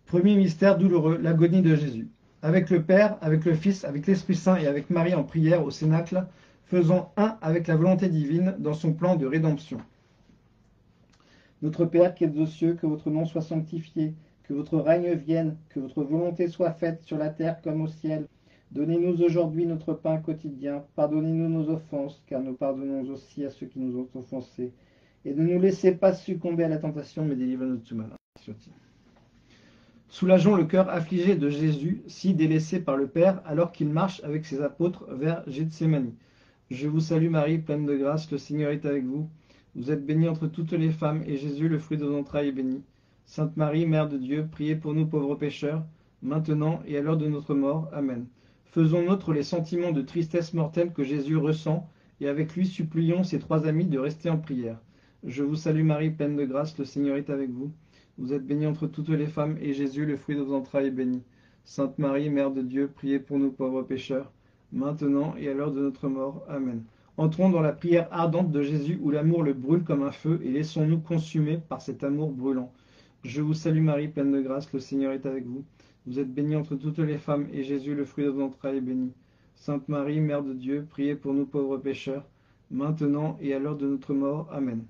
Premier mystère douloureux, l'agonie de Jésus. Avec le Père, avec le Fils, avec l'Esprit Saint et avec Marie en prière au Cénacle, faisons un avec la volonté divine dans son plan de rédemption. Notre Père qui êtes aux cieux, que votre nom soit sanctifié, que votre règne vienne, que votre volonté soit faite sur la terre comme au ciel. Donnez-nous aujourd'hui notre pain quotidien. Pardonnez-nous nos offenses, car nous pardonnons aussi à ceux qui nous ont offensés. Et ne nous laissez pas succomber à la tentation, mais délivrez-nous de tout mal. Soulageons le cœur affligé de Jésus, si délaissé par le Père, alors qu'il marche avec ses apôtres vers Gethsémani. Je vous salue Marie, pleine de grâce, le Seigneur est avec vous. Vous êtes bénie entre toutes les femmes, et Jésus, le fruit de vos entrailles, est béni. Sainte Marie, Mère de Dieu, priez pour nous pauvres pécheurs, maintenant et à l'heure de notre mort. Amen. Faisons nôtres les sentiments de tristesse mortelle que Jésus ressent, et avec lui supplions ses trois amis de rester en prière. Je vous salue Marie, pleine de grâce, le Seigneur est avec vous. Vous êtes bénie entre toutes les femmes, et Jésus, le fruit de vos entrailles, est béni. Sainte Marie, Mère de Dieu, priez pour nous pauvres pécheurs, maintenant et à l'heure de notre mort. Amen. Entrons dans la prière ardente de Jésus où l'amour le brûle comme un feu, et laissons-nous consumer par cet amour brûlant. Je vous salue Marie, pleine de grâce, le Seigneur est avec vous. Vous êtes bénie entre toutes les femmes, et Jésus, le fruit de vos entrailles, est béni. Sainte Marie, Mère de Dieu, priez pour nous pauvres pécheurs, maintenant et à l'heure de notre mort. Amen.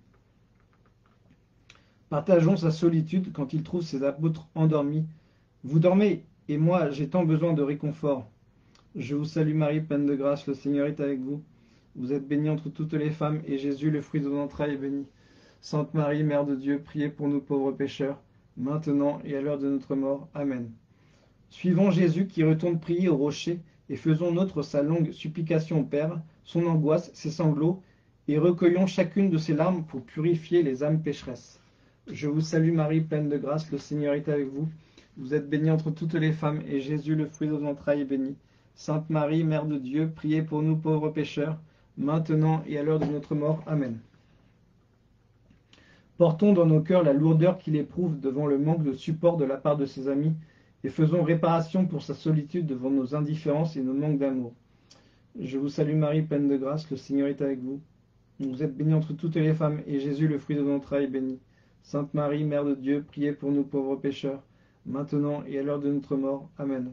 Partageons sa solitude quand il trouve ses apôtres endormis. Vous dormez, et moi j'ai tant besoin de réconfort. Je vous salue Marie, pleine de grâce, le Seigneur est avec vous. Vous êtes bénie entre toutes les femmes, et Jésus, le fruit de vos entrailles, est béni. Sainte Marie, Mère de Dieu, priez pour nous pauvres pécheurs, maintenant et à l'heure de notre mort. Amen. Suivons Jésus qui retourne prier au rocher, et faisons nôtre sa longue supplication au Père, son angoisse, ses sanglots, et recueillons chacune de ses larmes pour purifier les âmes pécheresses. Je vous salue Marie, pleine de grâce, le Seigneur est avec vous. Vous êtes bénie entre toutes les femmes, et Jésus, le fruit de vos entrailles, est béni. Sainte Marie, Mère de Dieu, priez pour nous pauvres pécheurs, maintenant et à l'heure de notre mort. Amen. Portons dans nos cœurs la lourdeur qu'il éprouve devant le manque de support de la part de ses amis, et faisons réparation pour sa solitude devant nos indifférences et nos manques d'amour. Je vous salue Marie, pleine de grâce, le Seigneur est avec vous. Vous êtes bénie entre toutes les femmes, et Jésus, le fruit de vos entrailles, est béni. Sainte Marie, Mère de Dieu, priez pour nous pauvres pécheurs, maintenant et à l'heure de notre mort. Amen.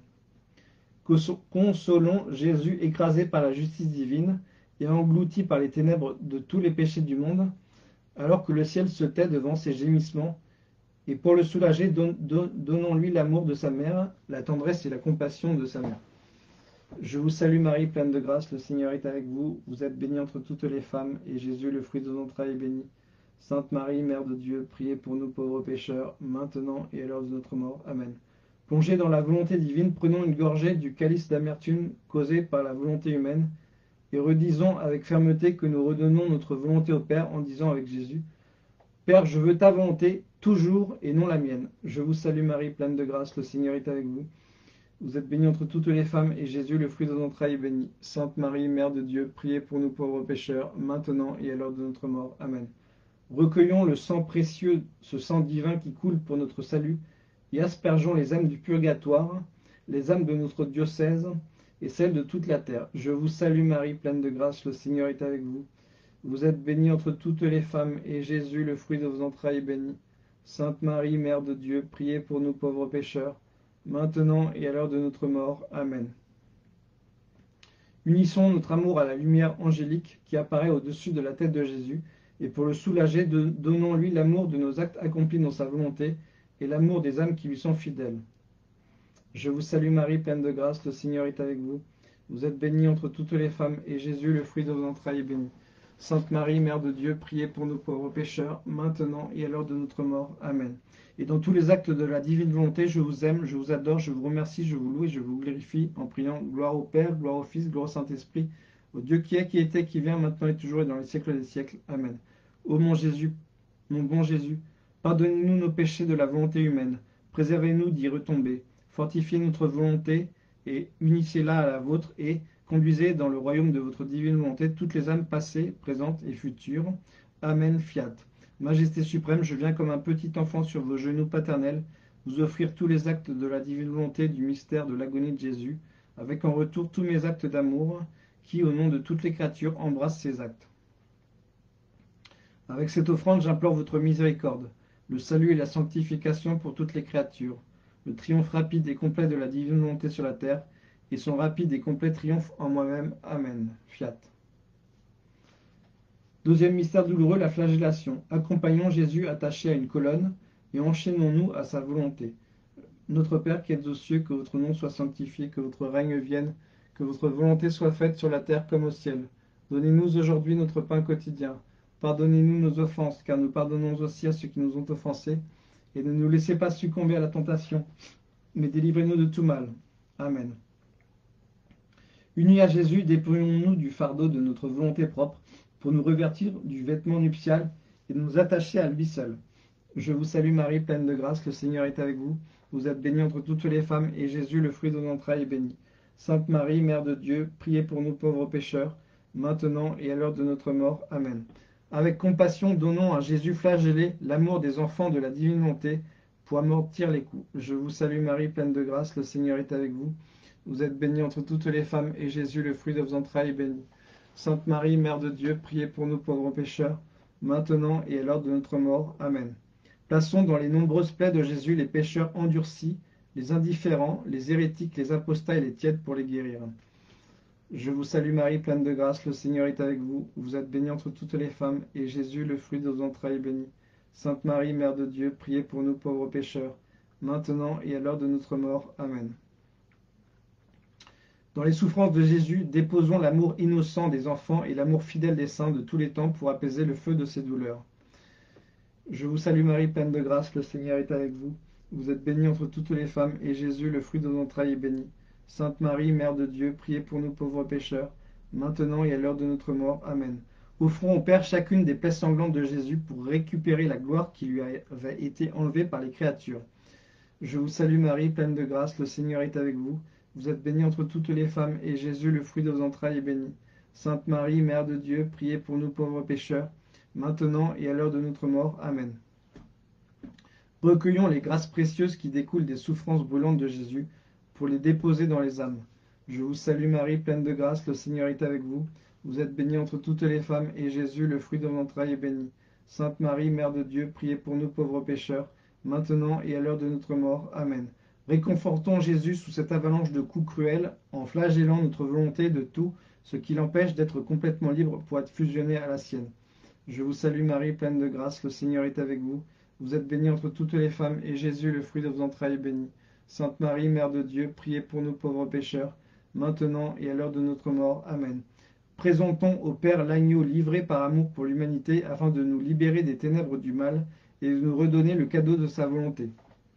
Consolons Jésus écrasé par la justice divine et englouti par les ténèbres de tous les péchés du monde, alors que le ciel se tait devant ses gémissements, et pour le soulager, donnons-lui l'amour de sa mère, la tendresse et la compassion de sa mère. Je vous salue Marie, pleine de grâce, le Seigneur est avec vous. Vous êtes bénie entre toutes les femmes, et Jésus, le fruit de vos entrailles, est béni. Sainte Marie, Mère de Dieu, priez pour nous pauvres pécheurs, maintenant et à l'heure de notre mort. Amen. Plongés dans la volonté divine, prenons une gorgée du calice d'amertume causé par la volonté humaine, et redisons avec fermeté que nous redonnons notre volonté au Père en disant avec Jésus: Père, je veux ta volonté toujours et non la mienne. Je vous salue Marie, pleine de grâce, le Seigneur est avec vous. Vous êtes bénie entre toutes les femmes, et Jésus, le fruit de vos entrailles, est béni. Sainte Marie, Mère de Dieu, priez pour nous pauvres pécheurs, maintenant et à l'heure de notre mort. Amen. Recueillons le sang précieux, ce sang divin qui coule pour notre salut, et aspergeons les âmes du purgatoire, les âmes de notre diocèse, et celles de toute la terre. Je vous salue Marie, pleine de grâce, le Seigneur est avec vous. Vous êtes bénie entre toutes les femmes, et Jésus, le fruit de vos entrailles, est béni. Sainte Marie, Mère de Dieu, priez pour nous pauvres pécheurs, maintenant et à l'heure de notre mort. Amen. Unissons notre amour à la lumière angélique qui apparaît au-dessus de la tête de Jésus, et pour le soulager, donnons-lui l'amour de nos actes accomplis dans sa volonté, et l'amour des âmes qui lui sont fidèles. Je vous salue Marie, pleine de grâce, le Seigneur est avec vous. Vous êtes bénie entre toutes les femmes, et Jésus, le fruit de vos entrailles, est béni. Sainte Marie, Mère de Dieu, priez pour nous pauvres pécheurs, maintenant et à l'heure de notre mort. Amen. Et dans tous les actes de la divine volonté, je vous aime, je vous adore, je vous remercie, je vous loue et je vous glorifie, en priant gloire au Père, gloire au Fils, gloire au Saint-Esprit, au Dieu qui est, qui était, qui vient, maintenant et toujours et dans les siècles des siècles. Amen. Ô mon Jésus, mon bon Jésus, pardonnez-nous nos péchés de la volonté humaine, préservez-nous d'y retomber, fortifiez notre volonté et unissez-la à la vôtre et conduisez dans le royaume de votre divine volonté toutes les âmes passées, présentes et futures. Amen. Fiat. Majesté suprême, je viens comme un petit enfant sur vos genoux paternels, vous offrir tous les actes de la divine volonté du mystère de l'agonie de Jésus, avec en retour tous mes actes d'amour, qui, au nom de toutes les créatures, embrassent ces actes. Avec cette offrande, j'implore votre miséricorde, le salut et la sanctification pour toutes les créatures. le triomphe rapide et complet de la divine volonté sur la terre, et son rapide et complet triomphe en moi-même. Amen. Fiat. Deuxième mystère douloureux, la flagellation. Accompagnons Jésus attaché à une colonne et enchaînons-nous à sa volonté. Notre Père qui êtes aux cieux, que votre nom soit sanctifié, que votre règne vienne, que votre volonté soit faite sur la terre comme au ciel. Donnez-nous aujourd'hui notre pain quotidien. Pardonnez-nous nos offenses, car nous pardonnons aussi à ceux qui nous ont offensés. Et ne nous laissez pas succomber à la tentation, mais délivrez-nous de tout mal. Amen. Unis à Jésus, dépouillons-nous du fardeau de notre volonté propre pour nous revêtir du vêtement nuptial et nous attacher à lui seul. Je vous salue Marie, pleine de grâce, le Seigneur est avec vous. Vous êtes bénie entre toutes les femmes, et Jésus, le fruit de vos entrailles, est béni. Sainte Marie, Mère de Dieu, priez pour nous pauvres pécheurs, maintenant et à l'heure de notre mort. Amen. Avec compassion, donnons à Jésus flagellé l'amour des enfants de la divine volonté pour amortir les coups. Je vous salue Marie, pleine de grâce, le Seigneur est avec vous. Vous êtes bénie entre toutes les femmes, et Jésus, le fruit de vos entrailles, est béni. Sainte Marie, Mère de Dieu, priez pour nous pauvres pécheurs, maintenant et à l'heure de notre mort. Amen. Plaçons dans les nombreuses plaies de Jésus les pécheurs endurcis, les indifférents, les hérétiques, les apostats et les tièdes pour les guérir. Je vous salue Marie, pleine de grâce, le Seigneur est avec vous. Vous êtes bénie entre toutes les femmes, et Jésus, le fruit de vos entrailles, est béni. Sainte Marie, Mère de Dieu, priez pour nous pauvres pécheurs, maintenant et à l'heure de notre mort. Amen. Dans les souffrances de Jésus, déposons l'amour innocent des enfants et l'amour fidèle des saints de tous les temps pour apaiser le feu de ces douleurs. Je vous salue Marie, pleine de grâce, le Seigneur est avec vous. Vous êtes bénie entre toutes les femmes, et Jésus, le fruit de vos entrailles, est béni. Sainte Marie, Mère de Dieu, priez pour nous pauvres pécheurs, maintenant et à l'heure de notre mort. Amen. Offrons au Père chacune des plaies sanglantes de Jésus pour récupérer la gloire qui lui avait été enlevée par les créatures. Je vous salue Marie, pleine de grâce, le Seigneur est avec vous. Vous êtes bénie entre toutes les femmes, et Jésus, le fruit de vos entrailles, est béni. Sainte Marie, Mère de Dieu, priez pour nous pauvres pécheurs, maintenant et à l'heure de notre mort. Amen. Recueillons les grâces précieuses qui découlent des souffrances brûlantes de Jésus pour les déposer dans les âmes. Je vous salue Marie, pleine de grâce, le Seigneur est avec vous. Vous êtes bénie entre toutes les femmes, et Jésus, le fruit de vos entrailles, est béni. Sainte Marie, Mère de Dieu, priez pour nous pauvres pécheurs, maintenant et à l'heure de notre mort. Amen. Réconfortons Jésus sous cette avalanche de coups cruels, en flagellant notre volonté de tout ce qui l'empêche d'être complètement libre pour être fusionné à la sienne. Je vous salue Marie, pleine de grâce, le Seigneur est avec vous. Vous êtes bénie entre toutes les femmes, et Jésus, le fruit de vos entrailles, est béni. Sainte Marie, Mère de Dieu, priez pour nous pauvres pécheurs, maintenant et à l'heure de notre mort. Amen. Présentons au Père l'agneau livré par amour pour l'humanité, afin de nous libérer des ténèbres du mal et de nous redonner le cadeau de sa volonté.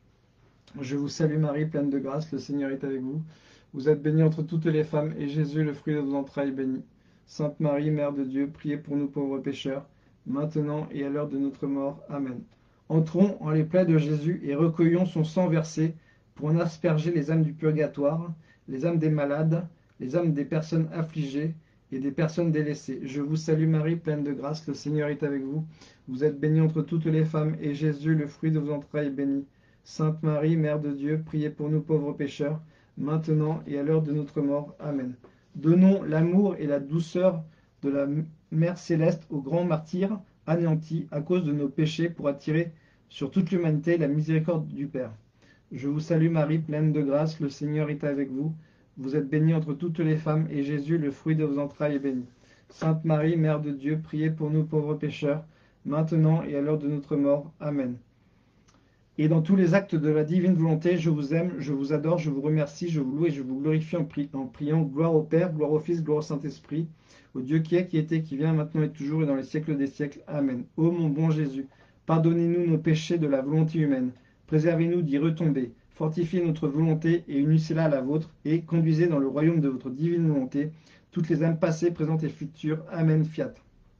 Je vous salue Marie, pleine de grâce, le Seigneur est avec vous. Vous êtes bénie entre toutes les femmes, et Jésus, le fruit de vos entrailles, est béni. Sainte Marie, Mère de Dieu, priez pour nous pauvres pécheurs, maintenant et à l'heure de notre mort. Amen. Entrons en les plaies de Jésus et recueillons son sang versé pour en asperger les âmes du purgatoire, les âmes des malades, les âmes des personnes affligées et des personnes délaissées. Je vous salue Marie, pleine de grâce, le Seigneur est avec vous. Vous êtes bénie entre toutes les femmes, et Jésus, le fruit de vos entrailles, est béni. Sainte Marie, Mère de Dieu, priez pour nous pauvres pécheurs, maintenant et à l'heure de notre mort. Amen. Donnons l'amour et la douceur de la Mère Céleste aux grands martyrs anéantis à cause de nos péchés pour attirer sur toute l'humanité la miséricorde du Père. Je vous salue Marie, pleine de grâce, le Seigneur est avec vous. Vous êtes bénie entre toutes les femmes, et Jésus, le fruit de vos entrailles, est béni. Sainte Marie, Mère de Dieu, priez pour nous pauvres pécheurs, maintenant et à l'heure de notre mort. Amen. Et dans tous les actes de la divine volonté, je vous aime, je vous adore, je vous remercie, je vous loue et je vous glorifie en priant gloire au Père, gloire au Fils, gloire au Saint-Esprit, au Dieu qui est, qui était, qui vient, maintenant et toujours et dans les siècles des siècles. Amen. Ô mon bon Jésus, pardonnez-nous nos péchés de la volonté humaine, préservez-nous d'y retomber, fortifiez notre volonté et unissez-la à la vôtre, et conduisez dans le royaume de votre divine volonté toutes les âmes passées, présentes et futures. Amen. Fiat.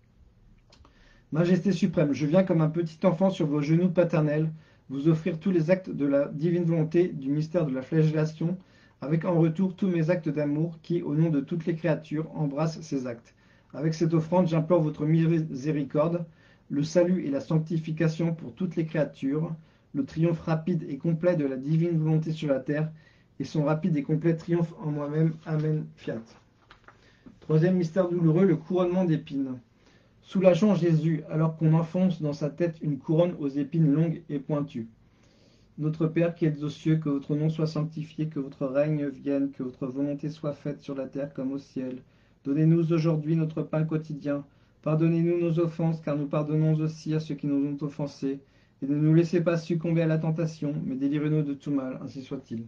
Majesté suprême, je viens comme un petit enfant sur vos genoux paternels, vous offrir tous les actes de la divine volonté du mystère de la flagellation, avec en retour tous mes actes d'amour qui, au nom de toutes les créatures, embrassent ces actes. Avec cette offrande, j'implore votre miséricorde, le salut et la sanctification pour toutes les créatures, le triomphe rapide et complet de la divine volonté sur la terre, et son rapide et complet triomphe en moi-même. Amen. Fiat. Troisième mystère douloureux, le couronnement d'épines. Soulageons Jésus alors qu'on enfonce dans sa tête une couronne aux épines longues et pointues. Notre Père qui êtes aux cieux, que votre nom soit sanctifié, que votre règne vienne, que votre volonté soit faite sur la terre comme au ciel. Donnez-nous aujourd'hui notre pain quotidien. Pardonnez-nous nos offenses, car nous pardonnons aussi à ceux qui nous ont offensés. Et ne nous laissez pas succomber à la tentation, mais délivrez-nous de tout mal, ainsi soit-il.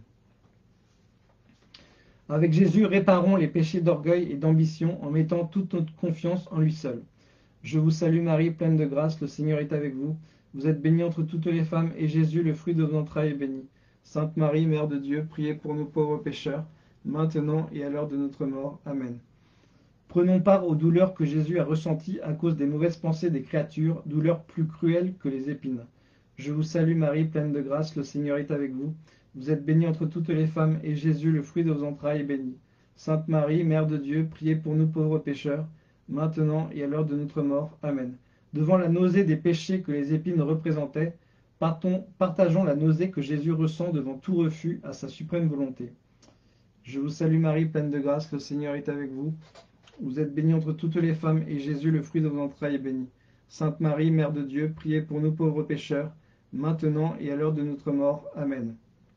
Avec Jésus, réparons les péchés d'orgueil et d'ambition en mettant toute notre confiance en lui seul. Je vous salue Marie, pleine de grâce, le Seigneur est avec vous. Vous êtes bénie entre toutes les femmes, et Jésus, le fruit de vos entrailles, est béni. Sainte Marie, Mère de Dieu, priez pour nous pauvres pécheurs, maintenant et à l'heure de notre mort. Amen. Prenons part aux douleurs que Jésus a ressenties à cause des mauvaises pensées des créatures, douleurs plus cruelles que les épines. Je vous salue Marie, pleine de grâce, le Seigneur est avec vous. Vous êtes bénie entre toutes les femmes, et Jésus, le fruit de vos entrailles, est béni. Sainte Marie, Mère de Dieu, priez pour nous pauvres pécheurs, maintenant et à l'heure de notre mort. Amen. Devant la nausée des péchés que les épines représentaient, partageons la nausée que Jésus ressent devant tout refus à sa suprême volonté. Je vous salue Marie, pleine de grâce, le Seigneur est avec vous. Vous êtes bénie entre toutes les femmes, et Jésus, le fruit de vos entrailles, est béni. Sainte Marie, Mère de Dieu, priez pour nous pauvres pécheurs, maintenant et à l'heure de notre mort. Amen.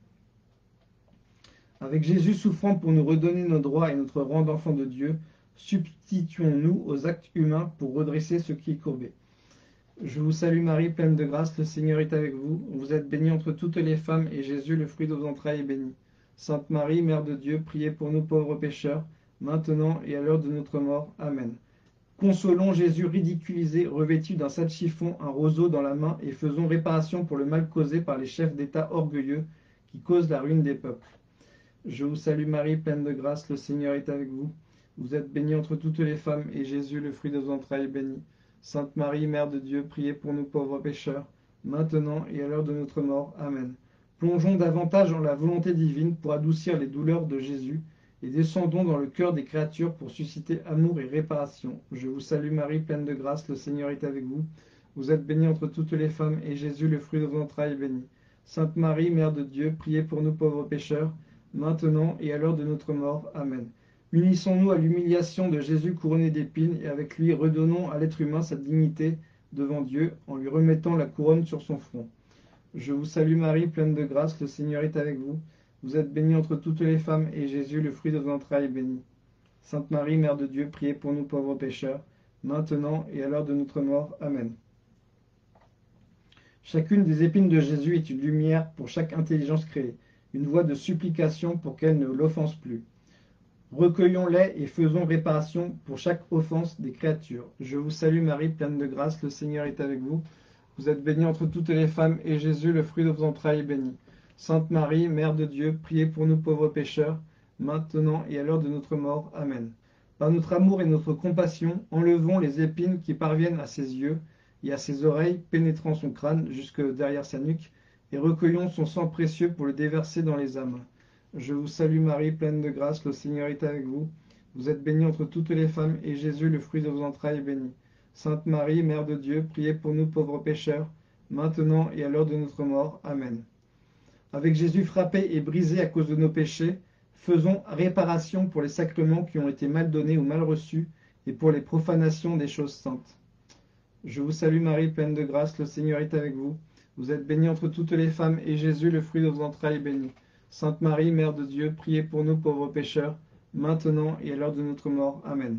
Avec Jésus souffrant pour nous redonner nos droits et notre rang d'enfant de Dieu, substituons-nous aux actes humains pour redresser ce qui est courbé. Je vous salue Marie, pleine de grâce, le Seigneur est avec vous. Vous êtes bénie entre toutes les femmes, et Jésus, le fruit de vos entrailles, est béni. Sainte Marie, Mère de Dieu, priez pour nous pauvres pécheurs, maintenant et à l'heure de notre mort. Amen. Consolons Jésus ridiculisé, revêtu d'un sale chiffon, un roseau dans la main, et faisons réparation pour le mal causé par les chefs d'État orgueilleux qui causent la ruine des peuples. Je vous salue Marie, pleine de grâce, le Seigneur est avec vous. Vous êtes bénie entre toutes les femmes, et Jésus, le fruit de vos entrailles, est béni. Sainte Marie, Mère de Dieu, priez pour nous pauvres pécheurs, maintenant et à l'heure de notre mort. Amen. Plongeons davantage en la volonté divine pour adoucir les douleurs de Jésus, et descendons dans le cœur des créatures pour susciter amour et réparation. Je vous salue Marie, pleine de grâce, le Seigneur est avec vous. Vous êtes bénie entre toutes les femmes, et Jésus, le fruit de vos entrailles, est béni. Sainte Marie, Mère de Dieu, priez pour nous pauvres pécheurs, maintenant et à l'heure de notre mort. Amen. Unissons-nous à l'humiliation de Jésus couronné d'épines, et avec lui redonnons à l'être humain sa dignité devant Dieu, en lui remettant la couronne sur son front. Je vous salue Marie, pleine de grâce, le Seigneur est avec vous. Vous êtes bénie entre toutes les femmes, et Jésus, le fruit de vos entrailles, est béni. Sainte Marie, Mère de Dieu, priez pour nous pauvres pécheurs, maintenant et à l'heure de notre mort. Amen. Chacune des épines de Jésus est une lumière pour chaque intelligence créée, une voie de supplication pour qu'elle ne l'offense plus. Recueillons-les et faisons réparation pour chaque offense des créatures. Je vous salue Marie, pleine de grâce, le Seigneur est avec vous. Vous êtes bénie entre toutes les femmes, et Jésus, le fruit de vos entrailles, est béni. Sainte Marie, Mère de Dieu, priez pour nous pauvres pécheurs, maintenant et à l'heure de notre mort. Amen. Par notre amour et notre compassion, enlevons les épines qui parviennent à ses yeux et à ses oreilles, pénétrant son crâne jusque derrière sa nuque, et recueillons son sang précieux pour le déverser dans les âmes. Je vous salue Marie, pleine de grâce, le Seigneur est avec vous. Vous êtes bénie entre toutes les femmes, et Jésus, le fruit de vos entrailles, est béni. Sainte Marie, Mère de Dieu, priez pour nous pauvres pécheurs, maintenant et à l'heure de notre mort. Amen. Avec Jésus frappé et brisé à cause de nos péchés, faisons réparation pour les sacrements qui ont été mal donnés ou mal reçus, et pour les profanations des choses saintes. Je vous salue Marie, pleine de grâce, le Seigneur est avec vous. Vous êtes bénie entre toutes les femmes, et Jésus, le fruit de vos entrailles, est béni. Sainte Marie, Mère de Dieu, priez pour nous pauvres pécheurs, maintenant et à l'heure de notre mort. Amen.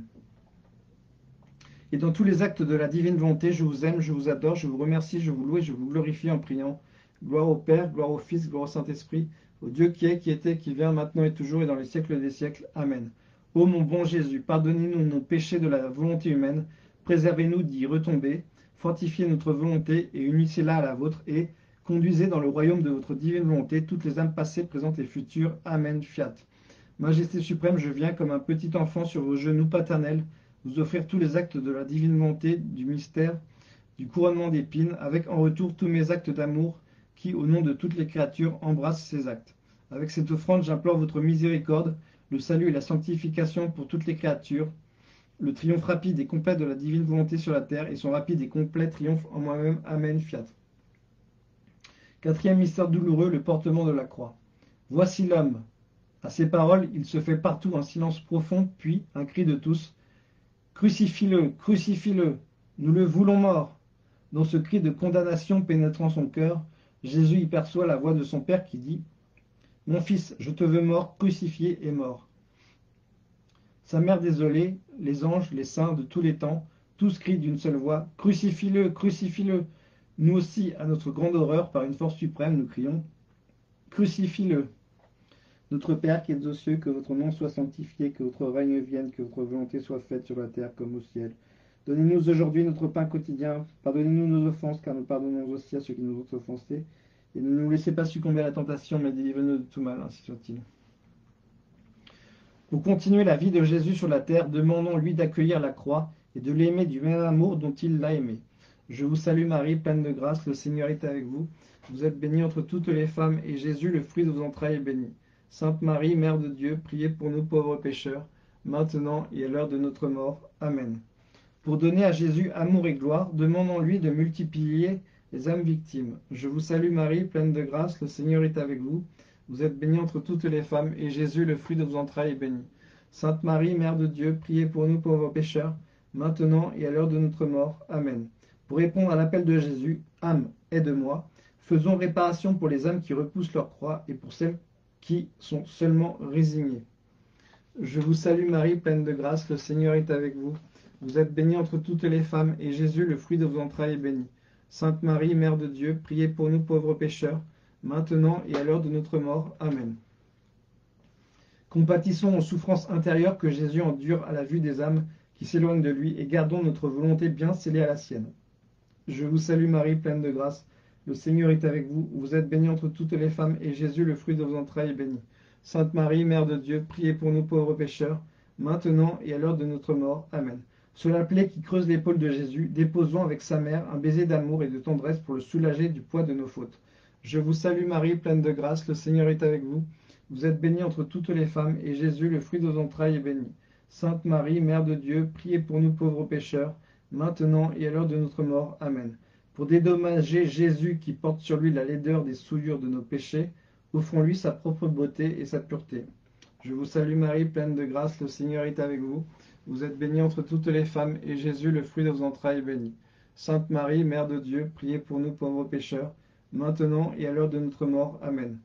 Et dans tous les actes de la divine volonté, je vous aime, je vous adore, je vous remercie, je vous loue et je vous glorifie en priant. Gloire au Père, gloire au Fils, gloire au Saint-Esprit, au Dieu qui est, qui était, qui vient, maintenant et toujours et dans les siècles des siècles. Amen. Ô mon bon Jésus, pardonnez-nous nos péchés de la volonté humaine, préservez-nous d'y retomber, fortifiez notre volonté et unissez-la à la vôtre et conduisez dans le royaume de votre divine volonté toutes les âmes passées, présentes et futures. Amen. Fiat. Majesté suprême, je viens comme un petit enfant sur vos genoux paternels, vous offrir tous les actes de la divine volonté, du mystère, du couronnement d'épines, avec en retour tous mes actes d'amour, qui, au nom de toutes les créatures, embrassent ces actes. Avec cette offrande, j'implore votre miséricorde, le salut et la sanctification pour toutes les créatures, le triomphe rapide et complet de la divine volonté sur la terre, et son rapide et complet triomphe en moi-même. Amen. Fiat. Quatrième mystère douloureux, le portement de la croix. Voici l'homme. À ces paroles, il se fait partout un silence profond, puis un cri de tous. Crucifie-le, crucifie-le, nous le voulons mort. Dans ce cri de condamnation pénétrant son cœur, Jésus y perçoit la voix de son Père qui dit « Mon fils, je te veux mort, crucifié et mort. » Sa mère désolée, les anges, les saints de tous les temps, tous crient d'une seule voix « Crucifie-le, crucifie-le » Nous aussi, à notre grande horreur, par une force suprême, nous crions « Crucifie-le » Notre Père qui es aux cieux, que votre nom soit sanctifié, que votre règne vienne, que votre volonté soit faite sur la terre comme au ciel. Donnez-nous aujourd'hui notre pain quotidien. Pardonnez-nous nos offenses, car nous pardonnons aussi à ceux qui nous ont offensés. Et ne nous laissez pas succomber à la tentation, mais délivrez-nous de tout mal, ainsi soit-il. Pour continuer la vie de Jésus sur la terre, demandons-lui d'accueillir la croix et de l'aimer du même amour dont il l'a aimé. Je vous salue Marie, pleine de grâce, le Seigneur est avec vous. Vous êtes bénie entre toutes les femmes, et Jésus, le fruit de vos entrailles, est béni. Sainte Marie, Mère de Dieu, priez pour nous pauvres pécheurs, maintenant et à l'heure de notre mort. Amen. Pour donner à Jésus amour et gloire, demandons-lui de multiplier les âmes victimes. Je vous salue Marie, pleine de grâce, le Seigneur est avec vous. Vous êtes bénie entre toutes les femmes, et Jésus, le fruit de vos entrailles, est béni. Sainte Marie, Mère de Dieu, priez pour nous pauvres pécheurs, maintenant et à l'heure de notre mort. Amen. Pour répondre à l'appel de Jésus, âme, aide-moi, faisons réparation pour les âmes qui repoussent leur croix et pour celles qui sont seulement résignées. Je vous salue Marie, pleine de grâce, le Seigneur est avec vous. Vous êtes bénie entre toutes les femmes, et Jésus, le fruit de vos entrailles, est béni. Sainte Marie, Mère de Dieu, priez pour nous pauvres pécheurs, maintenant et à l'heure de notre mort. Amen. Compatissons aux souffrances intérieures que Jésus endure à la vue des âmes qui s'éloignent de lui, et gardons notre volonté bien scellée à la sienne. Je vous salue Marie, pleine de grâce, le Seigneur est avec vous. Vous êtes bénie entre toutes les femmes, et Jésus, le fruit de vos entrailles, est béni. Sainte Marie, Mère de Dieu, priez pour nous pauvres pécheurs, maintenant et à l'heure de notre mort. Amen. Sur la plaie qui creuse l'épaule de Jésus, déposons avec sa mère un baiser d'amour et de tendresse pour le soulager du poids de nos fautes. Je vous salue Marie, pleine de grâce, le Seigneur est avec vous. Vous êtes bénie entre toutes les femmes, et Jésus, le fruit de vos entrailles, est béni. Sainte Marie, Mère de Dieu, priez pour nous pauvres pécheurs, maintenant et à l'heure de notre mort. Amen. Pour dédommager Jésus qui porte sur lui la laideur des souillures de nos péchés, offrons-lui sa propre beauté et sa pureté. Je vous salue Marie, pleine de grâce, le Seigneur est avec vous. Vous êtes bénie entre toutes les femmes, et Jésus, le fruit de vos entrailles, est béni. Sainte Marie, Mère de Dieu, priez pour nous pauvres pécheurs, maintenant et à l'heure de notre mort. Amen.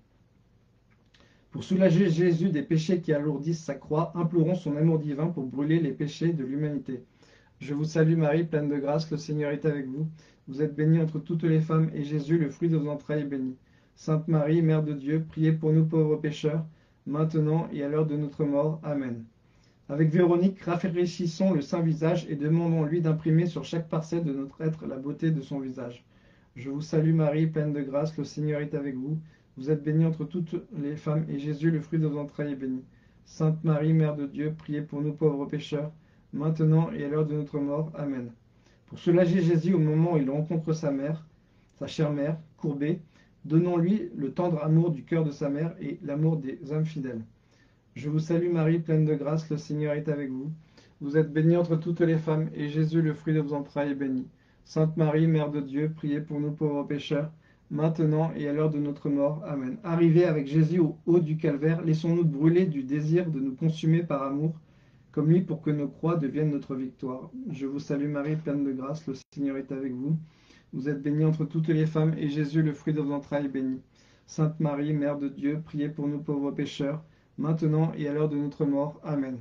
Pour soulager Jésus des péchés qui alourdissent sa croix, implorons son amour divin pour brûler les péchés de l'humanité. Je vous salue Marie, pleine de grâce, le Seigneur est avec vous. Vous êtes bénie entre toutes les femmes, et Jésus, le fruit de vos entrailles, est béni. Sainte Marie, Mère de Dieu, priez pour nous pauvres pécheurs, maintenant et à l'heure de notre mort. Amen. Avec Véronique, rafraîchissons le saint visage et demandons-lui d'imprimer sur chaque parcelle de notre être la beauté de son visage. Je vous salue Marie, pleine de grâce, le Seigneur est avec vous. Vous êtes bénie entre toutes les femmes, et Jésus, le fruit de vos entrailles, est béni. Sainte Marie, Mère de Dieu, priez pour nous pauvres pécheurs, maintenant et à l'heure de notre mort. Amen. Pour soulager Jésus au moment où il rencontre sa mère, sa chère mère, courbée, donnons-lui le tendre amour du cœur de sa mère et l'amour des âmes fidèles. Je vous salue Marie, pleine de grâce, le Seigneur est avec vous. Vous êtes bénie entre toutes les femmes, et Jésus, le fruit de vos entrailles, est béni. Sainte Marie, Mère de Dieu, priez pour nous pauvres pécheurs, maintenant et à l'heure de notre mort. Amen. Arrivés avec Jésus au haut du calvaire, laissons-nous brûler du désir de nous consumer par amour, comme lui, pour que nos croix deviennent notre victoire. Je vous salue Marie, pleine de grâce, le Seigneur est avec vous. Vous êtes bénie entre toutes les femmes, et Jésus, le fruit de vos entrailles, est béni. Sainte Marie, Mère de Dieu, priez pour nous pauvres pécheurs, maintenant et à l'heure de notre mort. Amen.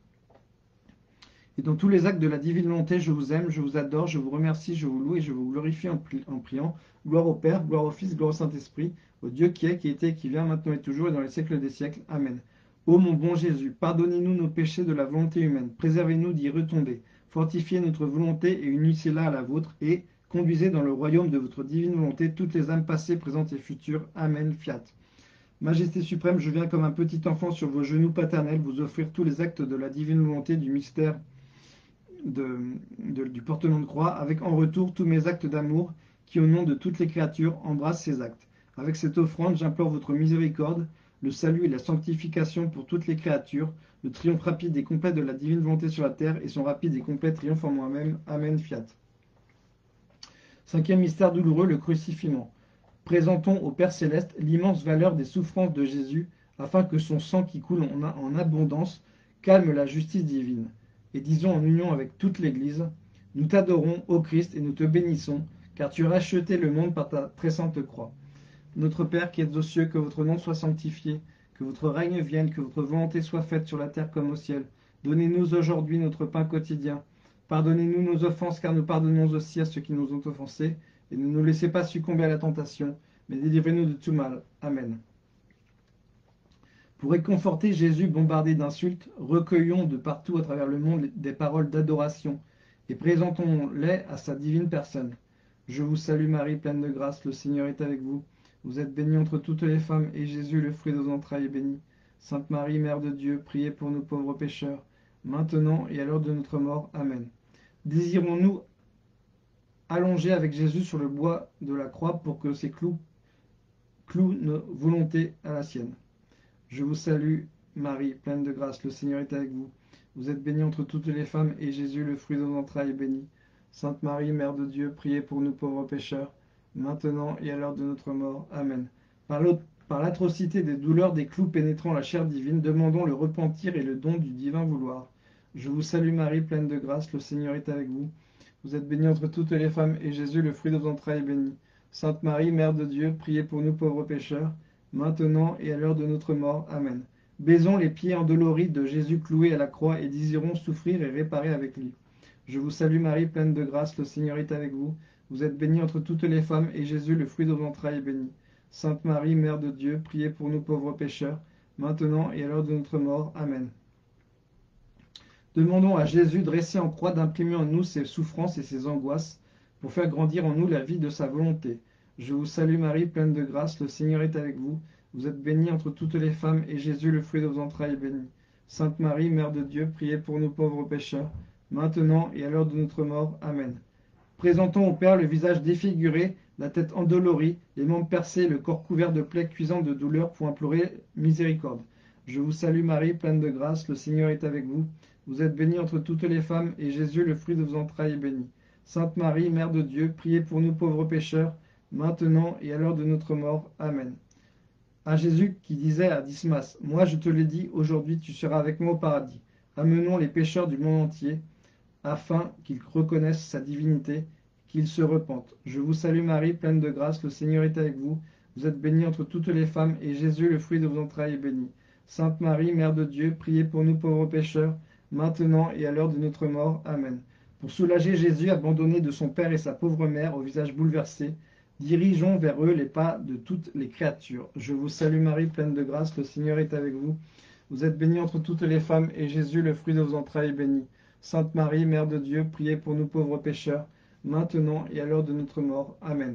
Et dans tous les actes de la divine volonté, je vous aime, je vous adore, je vous remercie, je vous loue et je vous glorifie en priant. Gloire au Père, gloire au Fils, gloire au Saint-Esprit, au Dieu qui est, qui était, et qui vient, maintenant et toujours, et dans les siècles des siècles. Amen. Ô mon bon Jésus, pardonnez-nous nos péchés de la volonté humaine, préservez-nous d'y retomber, fortifiez notre volonté et unissez-la à la vôtre, et conduisez dans le royaume de votre divine volonté toutes les âmes passées, présentes et futures. Amen. Fiat. Majesté suprême, je viens comme un petit enfant sur vos genoux paternels vous offrir tous les actes de la divine volonté du mystère du portement de croix, avec en retour tous mes actes d'amour qui, au nom de toutes les créatures, embrassent ces actes. Avec cette offrande, j'implore votre miséricorde, le salut et la sanctification pour toutes les créatures, le triomphe rapide et complet de la divine volonté sur la terre et son rapide et complet triomphe en moi-même. Amen. Fiat. Cinquième mystère douloureux, le crucifiement. Présentons au Père Céleste l'immense valeur des souffrances de Jésus, afin que son sang qui coule en abondance calme la justice divine. Et disons en union avec toute l'Église, nous t'adorons, ô Christ, et nous te bénissons, car tu as racheté le monde par ta très sainte croix. Notre Père qui êtes aux cieux, que votre nom soit sanctifié, que votre règne vienne, que votre volonté soit faite sur la terre comme au ciel. Donnez-nous aujourd'hui notre pain quotidien. Pardonnez-nous nos offenses, car nous pardonnons aussi à ceux qui nous ont offensés. Et ne nous laissez pas succomber à la tentation, mais délivrez-nous de tout mal. Amen. Pour réconforter Jésus bombardé d'insultes, recueillons de partout à travers le monde des paroles d'adoration et présentons-les à sa divine personne. Je vous salue Marie, pleine de grâce, le Seigneur est avec vous. Vous êtes bénie entre toutes les femmes, et Jésus, le fruit de vos entrailles, est béni. Sainte Marie, Mère de Dieu, priez pour nous pauvres pécheurs, maintenant et à l'heure de notre mort. Amen. Désirons-nous allonger avec Jésus sur le bois de la croix pour que ses clous clouent nos volontés à la sienne. Je vous salue, Marie, pleine de grâce, le Seigneur est avec vous. Vous êtes bénie entre toutes les femmes, et Jésus, le fruit de vos entrailles, est béni. Sainte Marie, Mère de Dieu, priez pour nous pauvres pécheurs, maintenant et à l'heure de notre mort. Amen. Par l'atrocité des douleurs des clous pénétrant la chair divine, demandons le repentir et le don du divin vouloir. Je vous salue, Marie, pleine de grâce, le Seigneur est avec vous. Vous êtes bénie entre toutes les femmes, et Jésus, le fruit de vos entrailles, est béni. Sainte Marie, Mère de Dieu, priez pour nous pauvres pécheurs, maintenant et à l'heure de notre mort. Amen. Baisons les pieds endoloris de Jésus cloué à la croix et désirons souffrir et réparer avec lui. Je vous salue Marie, pleine de grâce, le Seigneur est avec vous. Vous êtes bénie entre toutes les femmes, et Jésus, le fruit de vos entrailles, est béni. Sainte Marie, Mère de Dieu, priez pour nous pauvres pécheurs, maintenant et à l'heure de notre mort. Amen. Demandons à Jésus, dressé en croix, d'imprimer en nous ses souffrances et ses angoisses, pour faire grandir en nous la vie de sa volonté. Je vous salue Marie, pleine de grâce, le Seigneur est avec vous. Vous êtes bénie entre toutes les femmes, et Jésus, le fruit de vos entrailles, est béni. Sainte Marie, Mère de Dieu, priez pour nous pauvres pécheurs, maintenant et à l'heure de notre mort. Amen. Présentons au Père le visage défiguré, la tête endolorie, les membres percés, le corps couvert de plaies cuisantes de douleur pour implorer miséricorde. Je vous salue Marie, pleine de grâce, le Seigneur est avec vous. Vous êtes bénie entre toutes les femmes, et Jésus, le fruit de vos entrailles, est béni. Sainte Marie, Mère de Dieu, priez pour nous pauvres pécheurs, maintenant et à l'heure de notre mort. Amen. À Jésus qui disait à Dismas, « Moi je te l'ai dit, aujourd'hui tu seras avec moi au paradis. » Amenons les pécheurs du monde entier, afin qu'ils reconnaissent sa divinité, qu'ils se repentent. Je vous salue Marie, pleine de grâce, le Seigneur est avec vous. Vous êtes bénie entre toutes les femmes, et Jésus, le fruit de vos entrailles, est béni. Sainte Marie, Mère de Dieu, priez pour nous pauvres pécheurs, maintenant et à l'heure de notre mort. Amen. Pour soulager Jésus, abandonné de son Père et sa pauvre mère, au visage bouleversé, dirigeons vers eux les pas de toutes les créatures. Je vous salue Marie, pleine de grâce, le Seigneur est avec vous. Vous êtes bénie entre toutes les femmes, et Jésus, le fruit de vos entrailles, est béni. Sainte Marie, Mère de Dieu, priez pour nous pauvres pécheurs, maintenant et à l'heure de notre mort. Amen.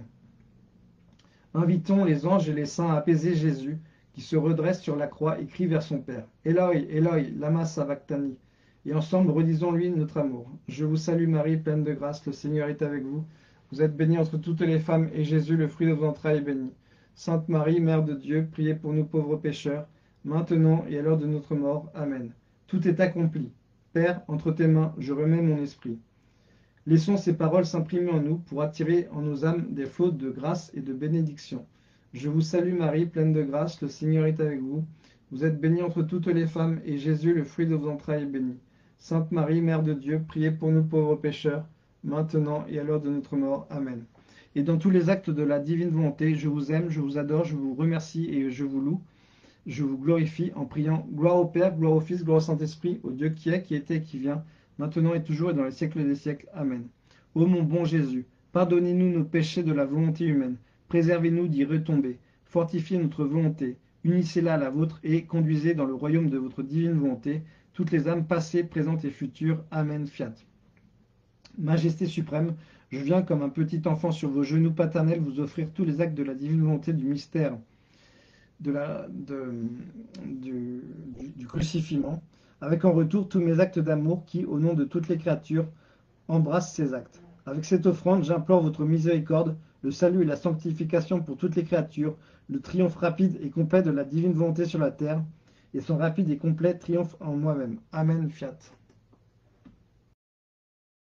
Invitons les anges et les saints à apaiser Jésus, qui se redresse sur la croix et crie vers son Père. Eloi, Eloi, lama sabachthani. Et ensemble, redisons-lui notre amour. Je vous salue Marie, pleine de grâce, le Seigneur est avec vous. Vous êtes bénie entre toutes les femmes, et Jésus, le fruit de vos entrailles, est béni. Sainte Marie, Mère de Dieu, priez pour nous pauvres pécheurs, maintenant et à l'heure de notre mort. Amen. Tout est accompli. Père, entre tes mains, je remets mon esprit. Laissons ces paroles s'imprimer en nous pour attirer en nos âmes des flots de grâce et de bénédiction. Je vous salue Marie, pleine de grâce, le Seigneur est avec vous. Vous êtes bénie entre toutes les femmes, et Jésus, le fruit de vos entrailles, est béni. Sainte Marie, Mère de Dieu, priez pour nous pauvres pécheurs, maintenant et à l'heure de notre mort. Amen. Et dans tous les actes de la divine volonté, je vous aime, je vous adore, je vous remercie et je vous loue. Je vous glorifie en priant gloire au Père, gloire au Fils, gloire au Saint-Esprit, au Dieu qui est, qui était et qui vient, maintenant et toujours et dans les siècles des siècles. Amen. Ô mon bon Jésus, pardonnez-nous nos péchés de la volonté humaine, préservez-nous d'y retomber, fortifiez notre volonté, unissez-la à la vôtre et conduisez dans le royaume de votre divine volonté toutes les âmes passées, présentes et futures. Amen. Fiat. Majesté suprême, je viens comme un petit enfant sur vos genoux paternels vous offrir tous les actes de la divine volonté du mystère du crucifiement, avec en retour tous mes actes d'amour qui, au nom de toutes les créatures, embrassent ces actes. Avec cette offrande, j'implore votre miséricorde, le salut et la sanctification pour toutes les créatures, le triomphe rapide et complet de la divine volonté sur la terre, et son rapide et complet triomphe en moi-même. Amen. Fiat.